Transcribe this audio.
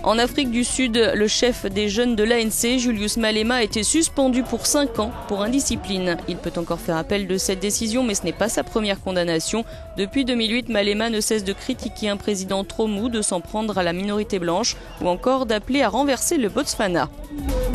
En Afrique du Sud, le chef des jeunes de l'ANC, Julius Malema, a été suspendu pour 5 ans pour indiscipline. Il peut encore faire appel de cette décision, mais ce n'est pas sa première condamnation. Depuis 2008, Malema ne cesse de critiquer un président trop mou, de s'en prendre à la minorité blanche ou encore d'appeler à renverser le Botswana.